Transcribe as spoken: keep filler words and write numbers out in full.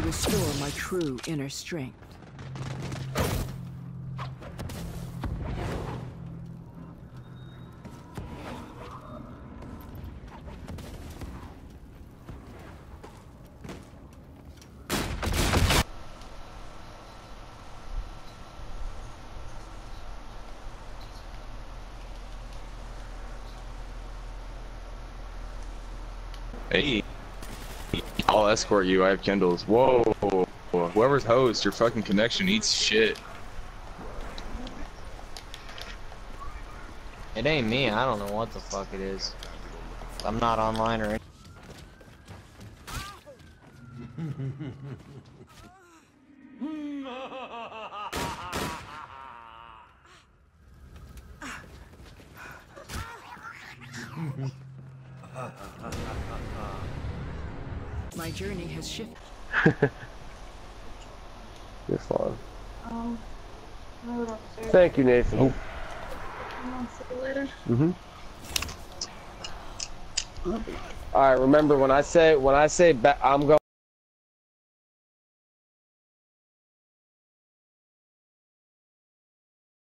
restore my true inner strength. Hey, I'll escort you. I have Kindles. Whoa, whoever's host, your fucking connection eats shit. It ain't me. I don't know what the fuck it is. I'm not online or anything. My journey has shifted. You're fine. Um, I would upstairs. Thank you, Nathan. I'll see you later. Mm-hmm. All right. Remember when I say when I say ba I'm going.